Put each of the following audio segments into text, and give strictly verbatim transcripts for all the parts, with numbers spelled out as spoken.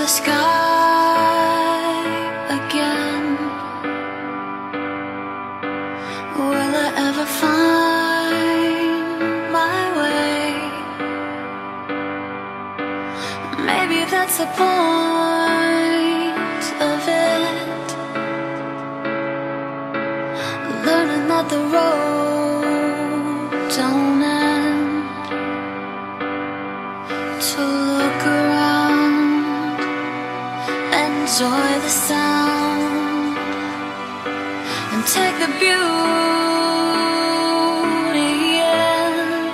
sky again. Will I ever find my way? Maybe that's the point of it, learning that the road don't end. To look around, enjoy the sound, and take the beauty in.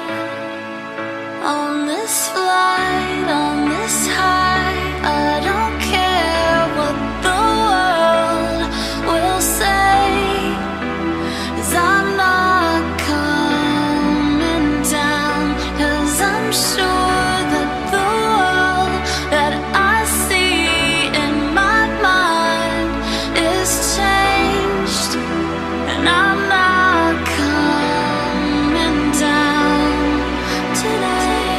On this flight, on this high, I don't care what the world will say, 'cause I'm not coming down, 'cause I'm sure that the world that I see in my mind is changed, and I'm not coming down today.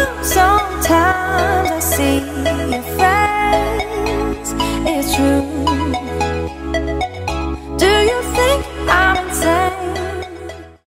Sometimes I see your friends, it's true.